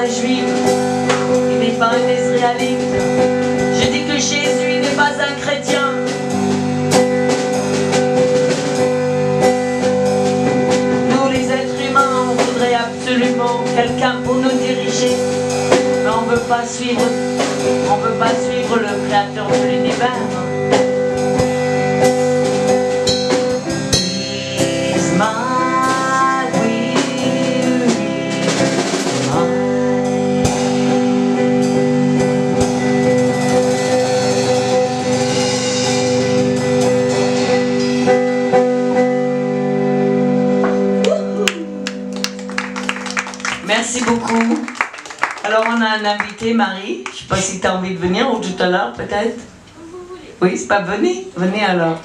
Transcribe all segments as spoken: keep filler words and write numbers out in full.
un juif, il n'est pas un israélite. Je dis que Jésus n'est pas un chrétien. Nous les êtres humains, on voudrait absolument quelqu'un pour nous diriger. Mais on ne veut pas suivre, on veut pas suivre le créateur de l'univers. Merci beaucoup. Alors on a un invité, Marie. Je ne sais pas si tu as envie de venir ou tout à l'heure peut-être. Oui, c'est pas venez. Venez alors.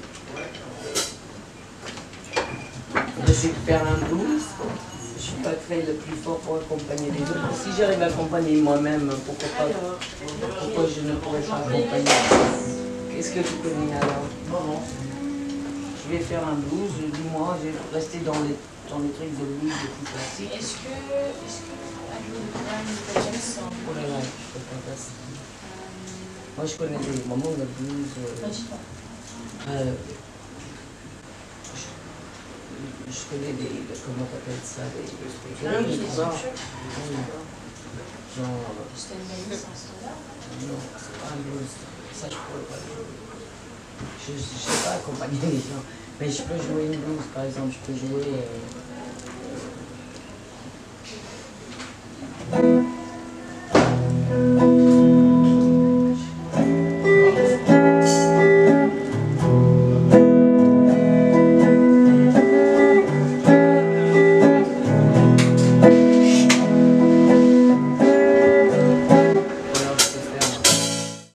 On essaie de faire un blues. Je ne suis pas très le plus fort pour accompagner les autres. Si j'arrive à accompagner moi-même, pourquoi pas? Pourquoi je ne pourrais pas accompagner? Qu'est-ce que tu connais alors? Bon, je vais faire un blues. Dis-moi, je vais rester dans les dans les trucs de blues de plus classique. Est-ce que, est-ce que, oh là là, je peux pas faire ça. Moi je connais des moments de blues. Euh, euh, je, je connais des, comment t'appelles ça, des, des, des, ah, des, des genre, genre, c'était une belle licence là. Non, c'est pas un blues. Ça je pourrais pas jouer. Je ne sais pas accompagner les gens. Mais je peux jouer une blues par exemple, je peux jouer. Euh,